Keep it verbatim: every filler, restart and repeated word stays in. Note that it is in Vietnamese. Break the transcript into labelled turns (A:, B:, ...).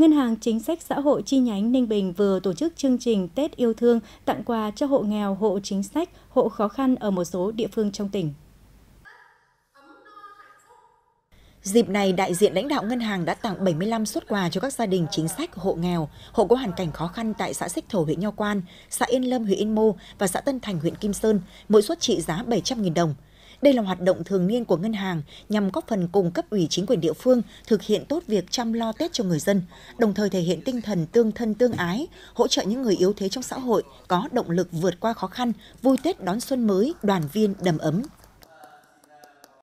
A: Ngân hàng Chính sách Xã hội chi nhánh Ninh Bình vừa tổ chức chương trình Tết yêu thương tặng quà cho hộ nghèo, hộ chính sách, hộ khó khăn ở một số địa phương trong tỉnh.
B: Dịp này, đại diện lãnh đạo ngân hàng đã tặng bảy mươi lăm suất quà cho các gia đình chính sách, hộ nghèo, hộ có hoàn cảnh khó khăn tại xã Xích Thổ, huyện Nho Quan, xã Yên Lâm, huyện Yên Mô và xã Tân Thành, huyện Kim Sơn, mỗi suất trị giá bảy trăm nghìn đồng. Đây là hoạt động thường niên của ngân hàng nhằm góp phần cùng cấp ủy chính quyền địa phương thực hiện tốt việc chăm lo Tết cho người dân, đồng thời thể hiện tinh thần tương thân tương ái, hỗ trợ những người yếu thế trong xã hội có động lực vượt qua khó khăn, vui Tết đón xuân mới, đoàn viên đầm ấm.